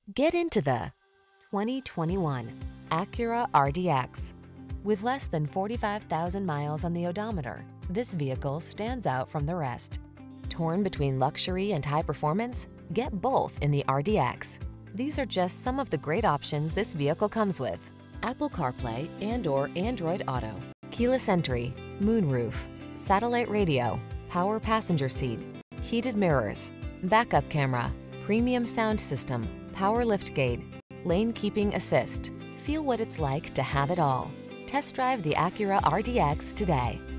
Get into the 2021 Acura RDX. With less than 45,000 miles on the odometer, this vehicle stands out from the rest. Torn between luxury and high performance? Get both in the RDX. These are just some of the great options this vehicle comes with: Apple CarPlay and/or Android Auto, keyless entry, moonroof, satellite radio, power passenger seat, heated mirrors, backup camera, premium sound system, power liftgate, lane keeping assist. Feel what it's like to have it all. Test drive the Acura RDX today.